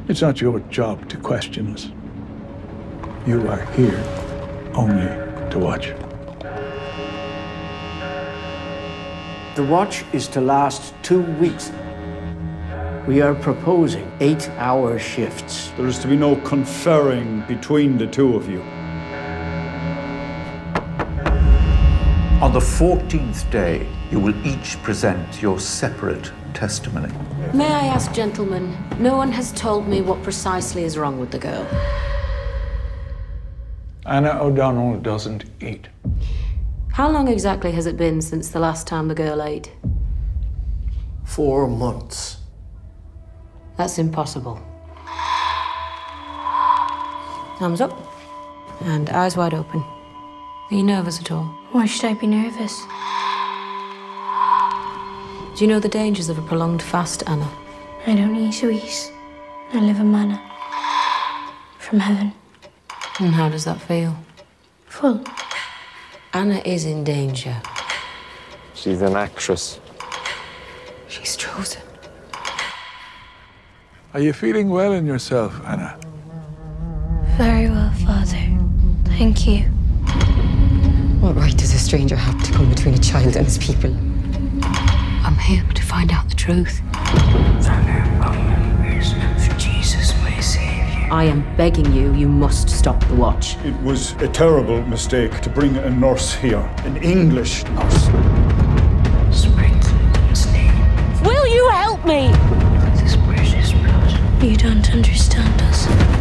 It's not your job to question us. You are here only to watch. The watch is to last 2 weeks. We are proposing 8-hour shifts. There is to be no conferring between the two of you. On the 14th day, you will each present your separate testimony. May I ask, gentlemen, no one has told me what precisely is wrong with the girl. Anna O'Donnell doesn't eat. How long exactly has it been since the last time the girl ate? 4 months. That's impossible. Thumbs up. And eyes wide open. Are you nervous at all? Why should I be nervous? Do you know the dangers of a prolonged fast, Anna? I don't eat sweets. I live in manna. From heaven. And how does that feel? Full. Anna is in danger. She's an actress. She's chosen. Are you feeling well in yourself, Anna? Very well, Father. Thank you. What right does a stranger have to come between a child and his people? I'm here to find out the truth. For Jesus, my Savior. I am begging you, you must stop the watch. It was a terrible mistake to bring a nurse here, an English nurse. Strength in its name. Will you help me? This precious blood. You don't understand us.